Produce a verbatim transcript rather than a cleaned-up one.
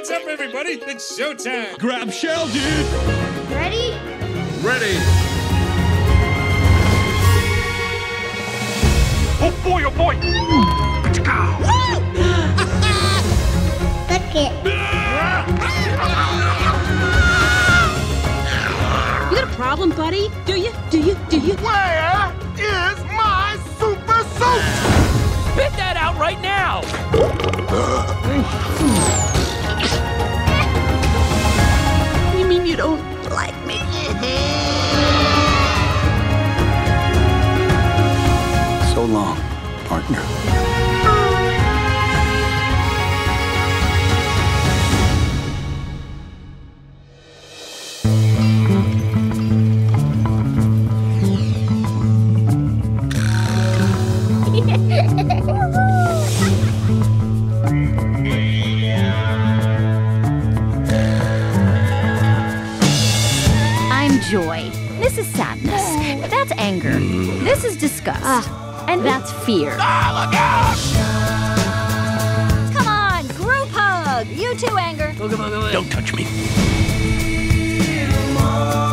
Hands up, everybody. It's showtime. Grab shell, dude. Ready? Ready. Oh boy, oh boy. Look it. You got a problem, buddy? Do you? Do you? Do you? Where is my super suit? Spit that out right now. You mean you don't like me? So long, partner. I'm joy. This is sadness. That's anger. This is disgust. And that's fear. Come on, group hug. You too, anger. Don't touch me.